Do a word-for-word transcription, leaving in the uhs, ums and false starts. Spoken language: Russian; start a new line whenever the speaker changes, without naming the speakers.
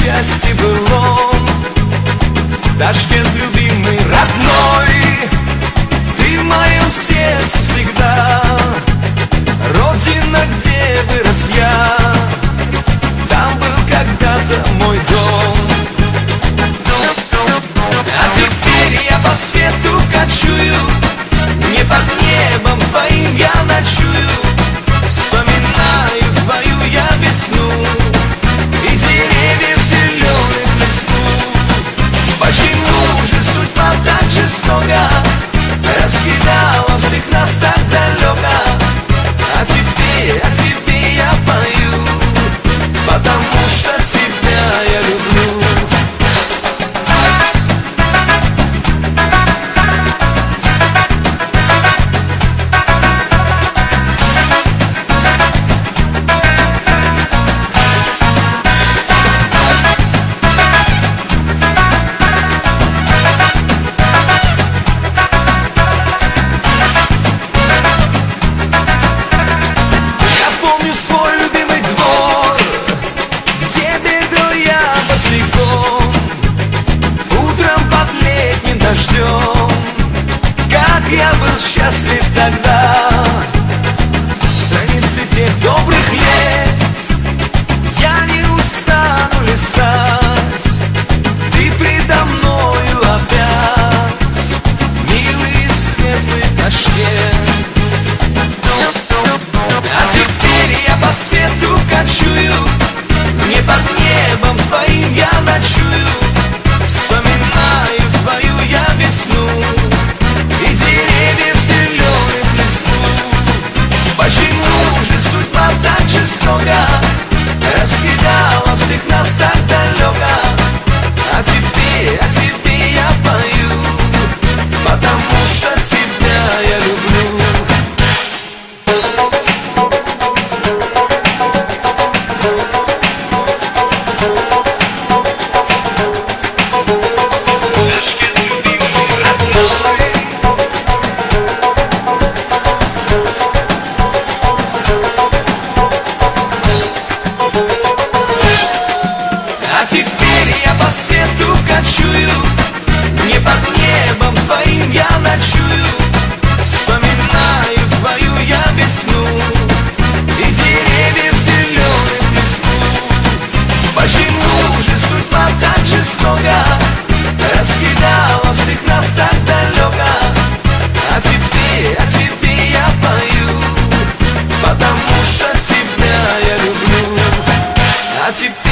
счастье былом. Ташкент, любимый, родной, ты в моем сердце всегда. Родина, где вырос я, там был когда-то мой дом. А теперь я по свету кочую, не под небом твоим я ночую. Вспоминаю твою я весну и деревьев зеленых лесну. Почему же судьба так жестока раскидала всех нас так далеко? А тебе, а тебе я пою, потому что тебя я люблю. Как я был счастлив тогда, страницы тех добрых лет я не устану листать. Ты предо мною опять, милый светлый Ташкент. А теперь я по свету кочую, не под небом твоим я ночую. Вспоминаю твою я весну и деревьев зеленых лесну. Почему же судьба так жестока раскидала всех нас так далеко? А тебе, а тебе я пою, потому что тебя я люблю. А теперь я по свету кочую, не под небом твоим я ночую. Вспоминаю твою я весну и деревьев зеленых лесну. Почему же судьба так жестока раскидала всех нас так далеко? А тебе, а тебе я пою, потому что тебя я люблю. А теперь